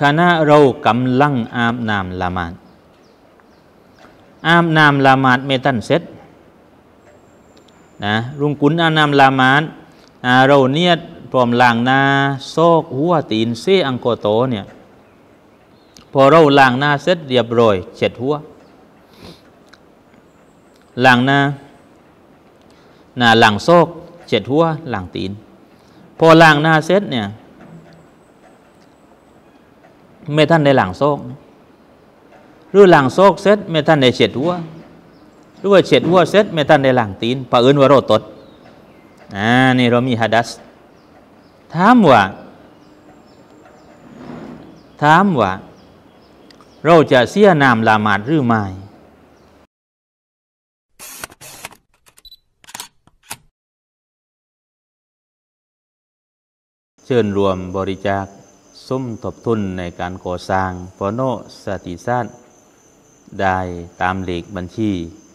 ขณะเรากำลังอาบน้ำละหมาดอาบน้ำละหมาดไม่ทันเสร็จนะรุงกุนอาบน้ำละหมาดเราเนี่ยพร้อมล้างหน้าโซกหัวตีนเสอังโกโตเนี่ยพอเราล้างหน้าเสร็จเรียบร้อยเช็ดหัวล้างหน้าล้างโซกเช็ดหัวล้างตีนพอล้างหน้าเสร็จเนี่ยไม่ท่านได้ล้างโซกหรือล้างโซกเสร็จไม่ท่านได้เช็ดหัวหรือว่าเช็ดหัวเสร็จไม่ท่านได้ล้างตีนปะเอิญว่าเราตดนี่เรามีหะดัษถามว่าเราจะเสียน้ำละหมาดหรือไม่เชิญรวมบริจาคสมทบทุนในการก่อสร้างปโนสติสานได้ตามเลขบัญชี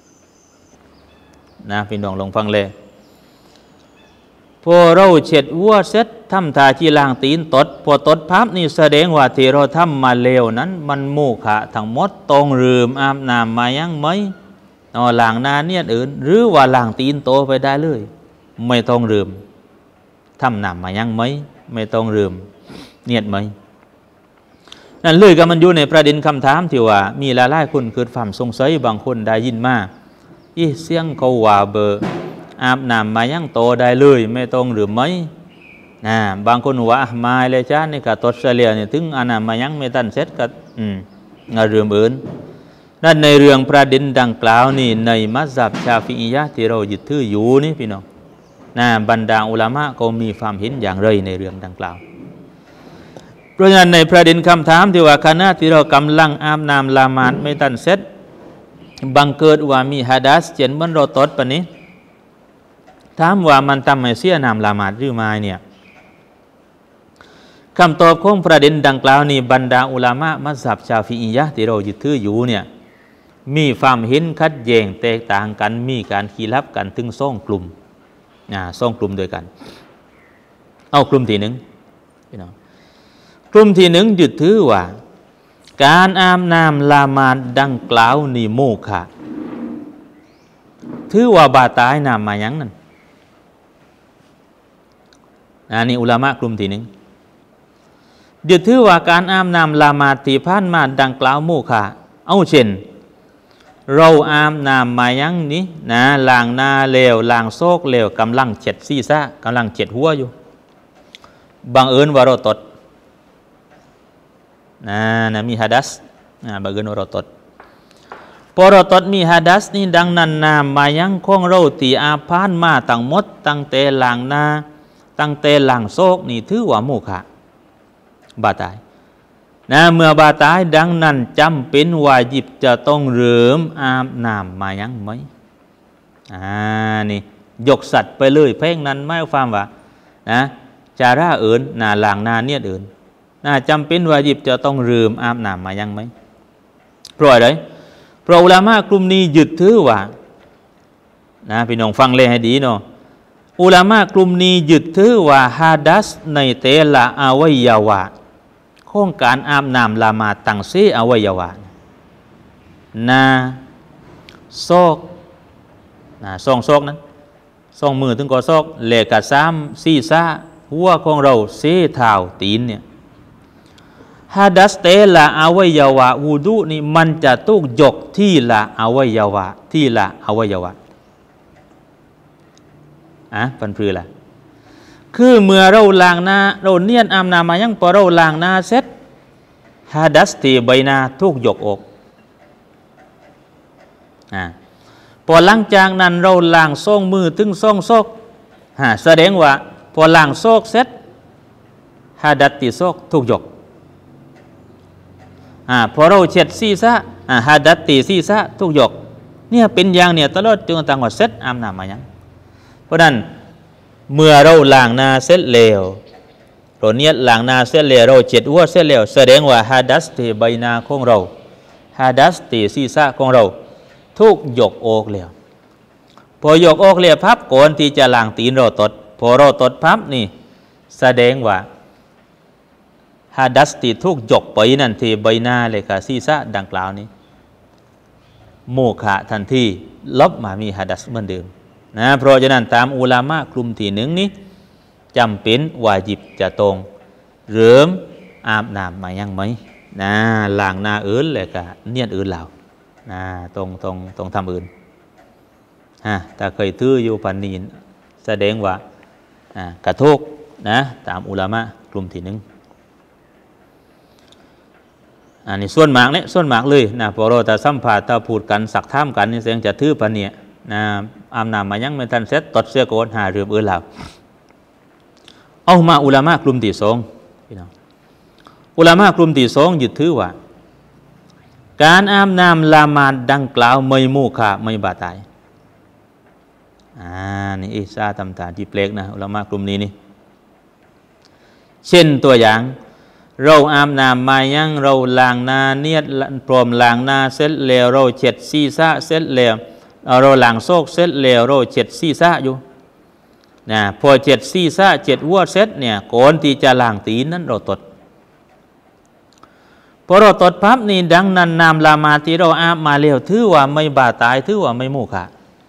นะพี่น้องลองฟังเลยพอเราเช็ดหัวเสร็จทำท่าที่ล้างตีนตดพอตดพับนี่แสดงว่าที่เราทำมาเลวนั้นมันโมฆะทั้งหมดต้องลืมอาบน้ำมายังไหมล้างหน้าเนี่ยอื่นหรือว่าล้างตีนโตไปได้เลยไม่ต้องลืมทำน้ำมายังไหมไม่ต้องลืมเนียดไหมนั่นเลยก็มันอยู่ในประเด็นคำถามที่ว่ามีหลายๆคนเกิดความสงสัยบางคนได้ยินมาเสียงเขาว่าเบอร์อาบน้ำมายังโตได้เลยไม่ต้องหรือไหมบางคนว่ามาเลยจ้านี่ก็ตดเฉลี่ยเนี่ยถึงอาบน้ำมายังไม่ทันเสร็จก็เรื่องอื่นนั่นในเรื่องประเด็นดังกล่าวนี่ในมัซฮับชาฟิอียะห์ที่เรายึดถืออยู่นี่พี่น้องบรรดาอุลามะก็มีความเห็นอย่างไรในเรื่องดังกล่าวเพราะฉะนั้นในประเด็นคำถามที่ว่าขณะที่เรากำลังอาบน้ำละหมาดไม่ทันเสร็จบังเกิดว่ามีหะดัษเช่นมันเราตดปะนี้ถามว่ามันทำให้เสียน้ำละหมาดหรือไม่เนี่ยคำตอบของประเด็นดังกล่าวนี้บรรดาอุลามะมัซฮับชาฟิอียะห์ที่เรายึดถืออยู่เนี่ยมีความเห็นขัดแย้งแตกต่างกันมีการขีลับกันถึง2 กลุ่ม2 กลุ่มด้วยกันเอากลุ่มที่ 1พี่น้องกลุ่มที่ 1ยึดถือว่าการอาบน้ำละหมาดดังกล่าวนี่โมฆะถือว่าบาตายน้ำมายังนั่นนี่อุลามะกลุ่มที่ 1ยึดถือว่าการอาบน้ำละหมาดที่ผ่านมาดังกล่าวโมฆะเอาเช่นเราอาบน้ำมายังนี้ล้างหน้าเลวล้างโซกเลวกำลังเช็ดศีรษะกำลังเช็ดหัวอยู่บังเอิญว่าเราตดมีหะดัษบังเอิญว่าเราตดพอเราตดมีหะดัษนี่ดังนั้นน้ำมายังของเราที่อาบผ่านมาตั้งหมดตั้งแต่ล้างหน้าตั้งแต่ล้างโซกนี่ถือว่าโมฆะบาตายเมื่อบาตายดังนั้นจำเป็นวาญิบจะต้องเริ่มอาบน้ำมายังไหมนี่ยกสัตว์ไปเลยเพ่งนั้นไม่ฟังว่าจาระอื่นล้างหน้าเนี่ยอื่นจำเป็นวาญิบจะต้องเริ่มอาบน้ำมายังไหมเพราะอะไรเพราะอุลามะกลุ่มนี้ยึดถือว่าพี่น้องฟังเลยให้ดีเนาะอุลามะกลุ่มนี้ยึดถือว่าหะดัษในแต่ละอวัยวะของการอาบน้ำละหมาดตั้งเสอวัยวะซอกซอกนั้น2 มือถึงก็ซอกเหล็กกับ3 ศีรษะหัวของเราเสเท้าตีนเนี่ยหะดัษแต่ละอวัยวะวูดูนี่มันจะต้องยกที่ละอวัยวะปันพือละคือเมื่อเราล้างหน้าเราเนียนอาบน้ำมายังพอเราล้างหน้าเสร็จหะดัษที่ใบหน้าทุกยกออกพอหลังจากนั้นเราล้าง2 มือถึง2 ซอกแสดงว่าพอล้างซอกเสร็จหะดัษที่ซอกทุกยกพอเราเช็ดศีรษะหะดัษที่ศีรษะทุกยกเนี่ยเป็นอย่างเนี่ยตลอดจนต่างว่าเสร็จอาบน้ำมายังเพราะนั้นเมื่อเราล้างหน้าเสร็จแล้วเราเนี่ยล้างหน้าเสร็จแล้วเราเช็ดหัวเสร็จแล้วแสดงว่าหะดัษที่ใบหน้าของเราหะดัษที่ศีรษะของเราทุกยกออกแล้วพอยกออกแล้วพับก่อนที่จะล้างตีนเราตดพอเราตดพับนี่แสดงว่าฮาดัสที่ทุกยกไปนั่นที่ใบหน้าเลยค่ะศีรษะดังกล่าวนี้โมฆะทันทีลบมามีฮาดัสเหมือนเดิมนะเพราะฉะนั้นตามอุลามะกลุ่มที่หนึ่งนี้จำเป็นวาญิบจะตรงหรืออาบน้ำมายังไหมนะล้างหน้าอื่นเลยกะเนียดอื่นเหล่านะตรงทำอื่นถ้าเคยตื้ออยู่ปันนีนแสดงว่ากระทุกนะตามอุลามะกลุ่มที่หนึ่งอันนี้ส่วนมากเนี่ยส่วนมากเลยนะพอเราแต่สัมผัสถ้าพูดกันสักท่ามกันนี่เสียงจะทื่อปันเนี่ยนะอาบน้ำมายังไม่ทันเสร็จตดเสื้อโกนหาเรื่องอื่นเหล่าเอามาอุลามะกลุ่มที่สองพี่น้องอุลามะกลุ่มที่สองยึดถือว่าการอาบน้ำละหมาดดังกล่าวไม่โมฆะไม่บาตายนี่อิสาตำตาที่เปลกนะอุลามะกลุ่มนี้นี่เช่นตัวอย่างเราอาบน้ำมายังเราล้างหน้าเนียดพร้อมล้างหน้าเสร็จแล้วเราเช็ดศีรษะเสร็จแล้วเราล้างโซกเสร็จแล้วเราเช็ดศีรษะอยู่นะพอเจ็ดศีรษะเจ็ดหัวเสร็จเนี่ยก่อนที่จะล้างตีนนั้นเราตดพอเราตดปั๊บนี่ดังนั้นน้ำละหมาดที่เราอาบมาแล้วถือว่าไม่บาตายถือว่าไม่โมฆะ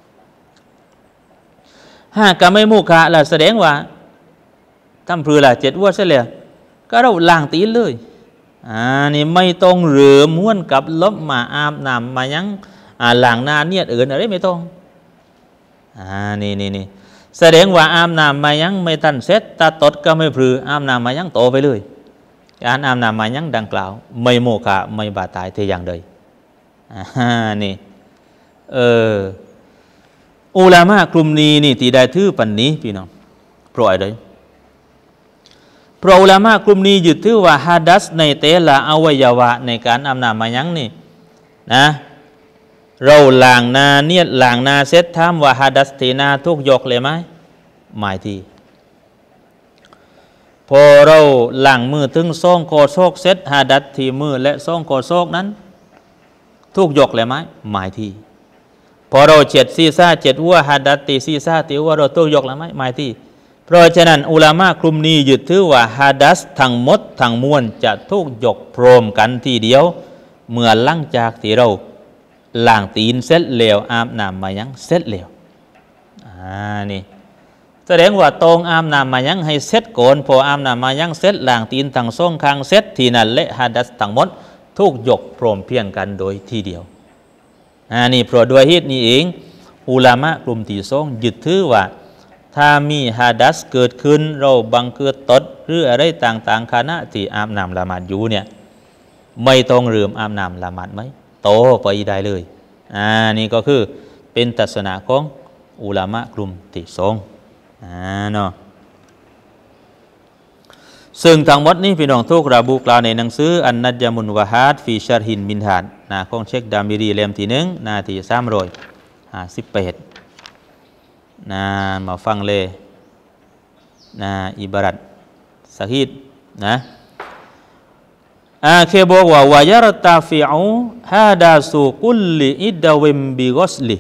หากไม่โมฆะล่ะแสดงว่าทำพรือละเจ็ดหัวเสร็จแล้วก็เราล้างตีนเลยนี่ไม่ต้องเหลือม้วนกับลบมาอาบน้ำมายังล้างหน้าเนี่ยอื่นอะไรไม่ต้องนี่แสดงว่าอาบน้ำมายังไม่ทันเสร็จตาตดก็ไม่พลืออาบน้ำมายังโตไปเลยการอาบน้ำมายังดังกล่าวไม่โมฆะไม่บาตายแต่อย่างใดนี่อุลามะกลุ่มนี้นี่ที่ได้ถือปันนี้พี่น้องเพราะอะไรเพราะอุลามะกลุ่มนี้ยึดถือว่าฮาดัสในเตละอวัยวะในการอาบน้ำมายังนี่นะเราล้างนาเนี่ยล้างนาเสร็จถามว่าฮาดัสที่นาทุกยกเลยไหมหมายที่พอเราล้างมือถึงซ่องโกโซกเสร็จฮาดัสที่มือและซ่องโกโซกนั้นทุกยกเลยไหมหมายที่พอเราเจ็ดศีรษะเจ็ดหัวฮาดัสตีศีรษะตีหัวเราทุกยกเลยไหมหมายที่เพราะฉะนั้นอุลามะกลุ่มนี้ยึดถือว่าฮาดัสทั้งหมดทั้งมวลจะทุกยกพร้อมกันทีเดียวเมื่อหลังจากที่เราล้างตีนเสร็จแล้วอาบน้ำมายังเสร็จแล้วนี่แสดงว่าตรงอาบน้ำมายังให้เสร็จก่อนพออาบน้ำมายังเสร็จล้างตีนทั้งสองข้างเสร็จทีนั้นและฮาดัสทั้งหมดทุกยกพร้อมเพียงกันโดยทีเดียวนี่เพราะด้วยเหตุนี้เองอุลามะกลุ่มที่สองยึดถือว่าถ้ามีฮาดัสเกิดขึ้นเราบังเกิดตดหรืออะไรต่างๆขณะที่อาบน้ำละหมาดอยู่เนี่ยไม่ต้องลืมอาบน้ำละหมาดไหมโตไปได้เลยนี่ก็คือเป็นทัศนะของอุลามะกลุ่มที่สองเนาะซึ่งทั้งหมดนี้พี่น้องทุกระบุกล่าวในหนังสืออันนัจญมุนวะฮัดฟีชาร์ฮินมินฮานของเชคดามิรีเล่มที่1หน้าที่358มาฟังเลยอิบารัตสะฮีดเคบอกว่าวายรตาฟิอูฮาดาสุกุลลิอิดวิมบิกอสลิ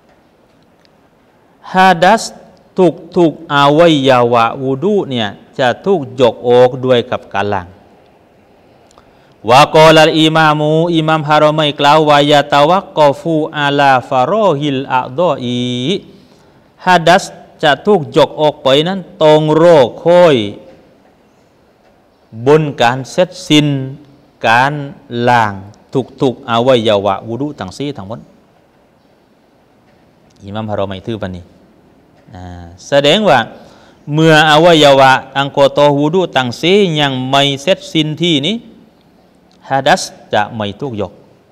ฮาดัสทุกอวัยวะวูดูเนี่ยจะทุกยกออกด้วยกับการล้างวะกอลัลอิมามฮารอมัยกล่าวว่ายะตะวักกอฟูอาลาฟารอฮิลอะดออีฮาดัสจะทุกยกออกไปนั้นตรงโรคค่อยบนการเสร็จสิ้นการล้างทุกอวัยวะวุดุทั้งสี่ทั้งหมดอิหม่ามฮารอมัยถือปานนี้แสดงว่าเมื่ออวัยวะอังโกโตวุดุทั้งสี่ยังไม่เสร็จสิ้นที่นี้ฮาดัสจะไม่ทุกยก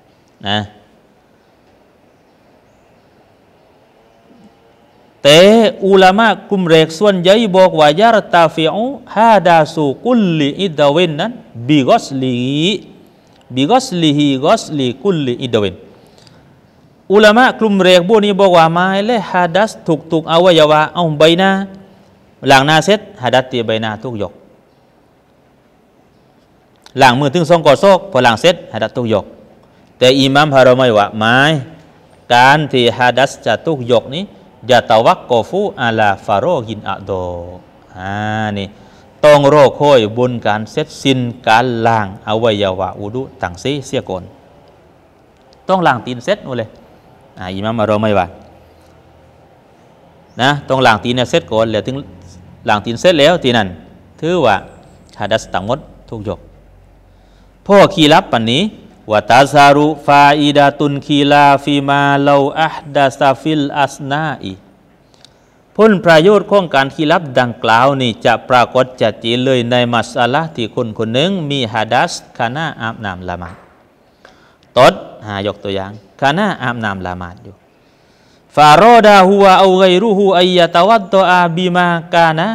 แต่อุลามะกลุ่มแรกส่วนใหญ่บอกว่ายารตาฟิอูฮาดาสุกุลลิอิดเวนนั้นบิกอสลิกอสลิกุลลิอิดเวนอุลามะกลุ่มแรกพวกนี้บอกว่ามาและฮาดัสทุกอวัยวะเอาใบหน้าล้างหน้าเสร็จฮาดัสตีใบหน้าทุกยกล้างมือถึงสองกอดโซกพอล้างเสร็จฮาดัสทุกยกแต่อิหม่ามฮารอมัยว่าไม่การที่ฮาดัสจะทุกยกนี้ยะตะวักกอฟูอาลาฟารอฮินอะดอนี่ต้องโรคโค่อยบุญการเสร็จสิ้นการล้างอวัยวะอุดุต่างเสียก่อนต้องล้างตีนเสร็จนู่นเลยอิหม่ามเราไม่ว่านะต้องล้างตีนเสร็จก่อนแล้วถึงล้างตีนเสร็จแล้วทีนั้นถือว่าหะดัษทั้งหมดทุกยกพ่อคีรับปันนี้วะตาซารุฟาอิดะตุนคีลาฟิมาลาอัฮดะซาฟิลอัสนาอีผลประโยชน์ของการคีรับดังกล่าวนี่จะปรากฏชัดเจนเลยในมัสอะละห์ที่คนคนหนึ่งมีหะดัษขณะอาบน้ำละหมาดตดยกตัวอย่างขณะอาบน้ำละหมาดอยู่ฟาโรดาฮูวะเอาไกรุฮูอัยยะตะวัดตออาบิมากานะ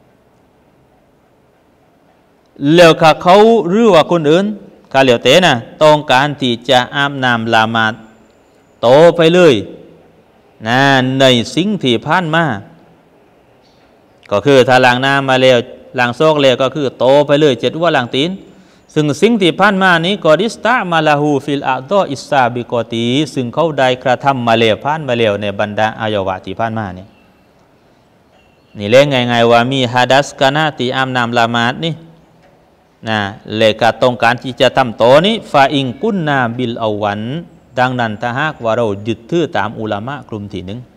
แล้วเขาหรือว่าคนอื่นเขาเหลียวเตนะต้องการที่จะอาบน้ำละหมาดโตไปเลยนะในสิ่งที่ผ่านมาก็คือถ้าล้างน้ำมาแล้วล้างโซกแล้วก็คือโตไปเลย7 วันล้างตีนซึ่งสิ่งที่ผ่านมานี้กอดิสตะมาลาหูฟิลอาดออิสซาบิกอตีซึ่งเขาได้กระทำมาแล้วผ่านมาแล้วในบรรดาอวัยวะที่ผ่านมานี่เล่นไงว่ามีหะดัษขณะที่อาบน้ำละหมาดนี่นะเลยก็ต้องการที่จะทำโตนี้ฟาอิงกุนนาบิลอาวันดังนั้นถ้าหากว่าเรายึดถือตามอุลามะกลุ่มที่หนึ่ง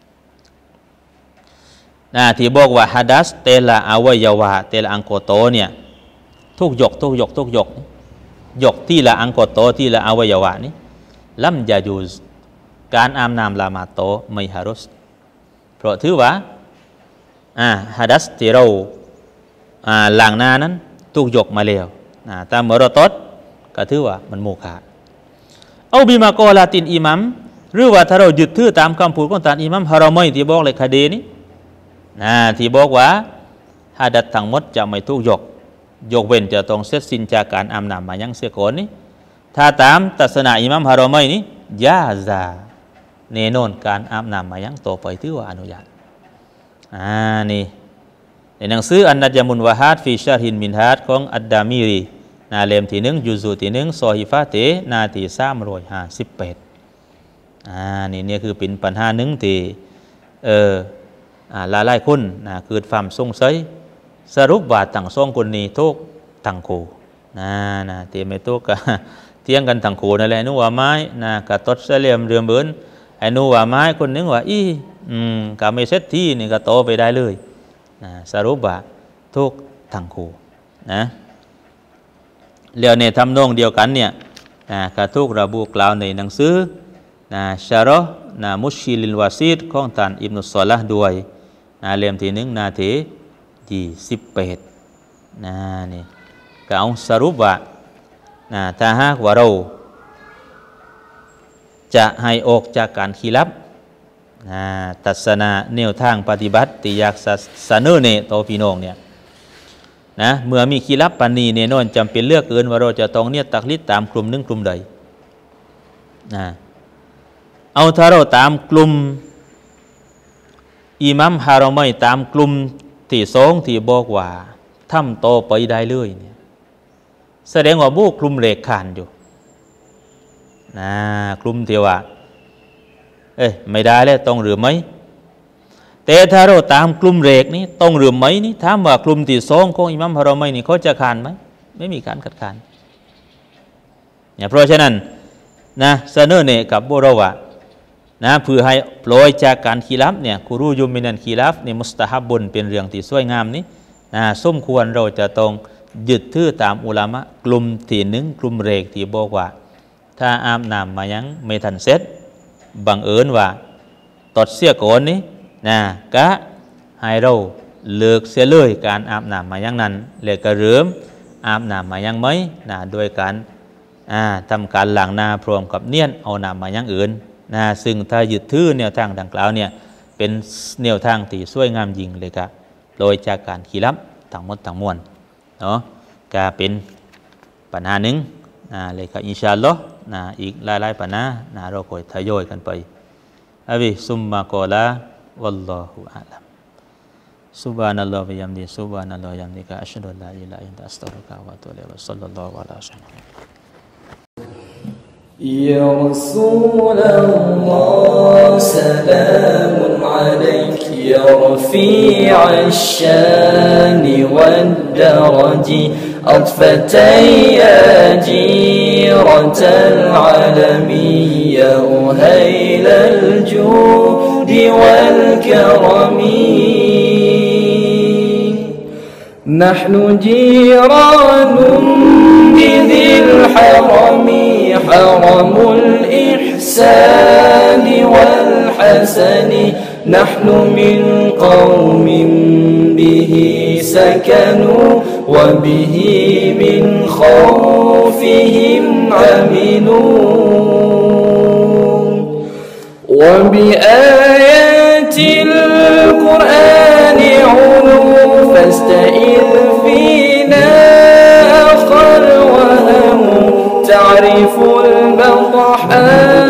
นะที่บอกว่าหะดัษเตละอวัยวะเตละอังโกโตเนี่ยทุกยกยกที่ละอังโกโตที่ละอวัยวะนี้ลัมยาจูซการอาบน้ำละหมาดโตไม่ฮารุสเพราะถือว่าหะดัษที่เราล้างหน้านั้นทุกยกมาแล้วตามเมื่อเราตดก็ถือว่ามันโมฆะเอาบิมากอลาตินอิหมัมหรือว่าถ้าเรายึดถือตามคำพูดของท่านอิหมัมฮารอมัยที่บอกเลยคดีนี้ที่บอกว่าหะดัษทั้งหมดจะไม่ทุกยกเว้นจะต้องเสร็จสิ้นจากการอาบน้ำมายังเสียก่อนนี้ถ้าตามตัสนะอิหมัมฮารอมัยนี้ยาซาแน่นอนการอาบน้ำมายังต่อไปถือว่าอนุญาตนี่ในหนังสืออันนัจมุนวะฮัดฟิชาร์ฮินมินฮัดของอัดดามีรีเล่มที่1ยุซูที่1ซอฮิฟะเตนาที่358นี่คือเป็นปัญหาหนึ่งที่หลายคนเกิดความสงสัยสรุปว่าทั้งสองคนนี้ทุกทั้งคู่เตไม่ทุกก็เที่ยงกันทั้งคู่นั่นแหละนู้ว่าไม้กะตดเสลียมเรือมเบินไอ้นู้ว่าไม้คนนึงว่าก็ไม่เสร็จที่นี่ก็โตไปได้เลยสรุปว่าทุกทั้งคู่เรื่องในทำนองเดียวกันเนี่ยกระทุกระบุกล่าวในหนังสือชาร์มุชิลิลวาซิดของท่านอิบนุศอละห์ด้วยเล่มที่1นาทีที่18นี่ก็เอาสรุปว่าถ้าหากว่าเราจะให้ออกจากการขี้ลับตัศนะแนวทางปฏิบัติที่อยากเสนอเนี่ยต่อพี่น้องเนี่ยเมื่อมีขี้ลับปานนี้เนี่ยนอนจำเป็นเลือกเกินว่าเราจะต้องเนี่ยตักลิดตามกลุ่มหนึ่งกลุ่มใดเอาถ้าเราตามกลุ่มอิหมัมฮารอมัยตามกลุ่มที่สองที่บอกว่าทำโตไปได้เลยเนี่ยแสดงว่าบุกลุ่มเล็กขานอยู่กลุ่มที่ว่าไม่ได้แล้วต้องหรือไม่แต่ถ้าเราตามกลุ่มเล็กนี้ต้องหรือไม่นี่ถามว่ากลุ่มที่สองของอิหมัมฮารอมัยนี่เขาจะขานไหมไม่มีการคัดค้านเนี่ยเพราะฉะนั้นเสนอเนี่ยกับบุรวะเพื่อให้ปล่อยจากการขีลับเนี่ยคุรูยุมินันขีลับนี่มุสตาฮับบุญเป็นเรื่องที่สวยงามนี้สมควรเราจะต้องยึดถือตามอุลามะกลุ่มที่หนึ่งกลุ่มเรกที่บอกว่าถ้าอาบน้ำมายังไม่ทันเสร็จบังเอิญว่าตดเสียก่อนนี้ก็ให้เราเลิกเสียเลยการอาบน้ำมายังนั้นเลยก็เริ่มอาบน้ำมายังไหมโดยการทำการล้างหน้าพร้อมกับเนียนเอาน้ำมายังอื่นซึ่งถ้ายึดถือแนวทางดังกล่าวเนี่ยเป็นแนวทางที่สวยงามยิ่งเลยครับโดยจากการขี้ลับทั้งหมดทั้งมวลก็เป็นปัญหาหนึ่งเลยครับอินชาอัลลอฮ์อีกหลายๆปัญหาเราคอยทยอยกันไปอะบิซุมมะกอลาวัลลอฮุอาลัมซุบฮานัลลอฮฺวะบิฮัมดิซุบฮานัลลอฮฺวะบิฮัมดิกะอัชฮะดุอัลลาอิลาฮะอิลลัลลอฮฺอัสตัฆฟิรุกะวะอะตูบุอิลัยฮิวะศ็อลลัลลอฮุอะลัยฮิวะซัลลัมيا رسول الله سلام عليك يا رفيع الشان والدرج أطفت يا جيرة العالم يا أهيل الجود والكرم نحن جيران بذي الحرم حرم الإحسان والحسن نحن من قوم به سكنوا وبه من خوفهم عملوا وبآيات القرآن علوا فاستئذ فينا آخر وهم تعرف البطحاء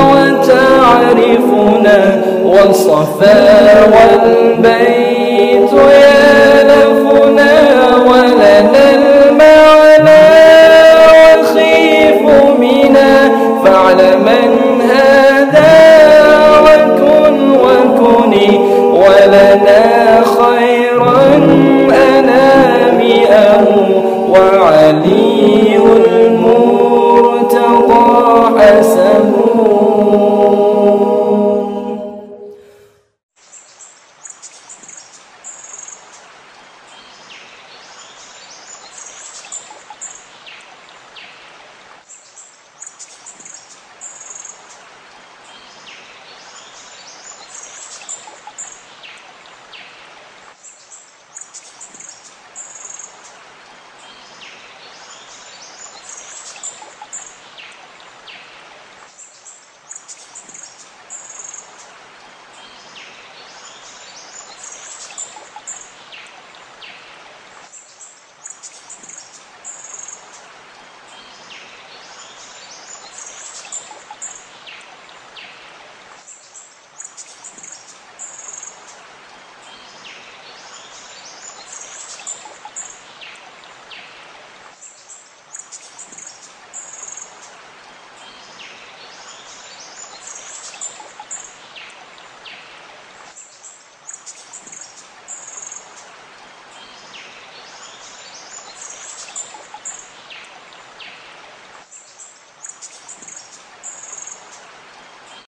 وتعرفنا والصفا والبيت يالفنا ولنا المعنى والخيف منا فاعلمن هذا وكن وكني ولنا خيرا أنامئه وعلي المرتضى حسن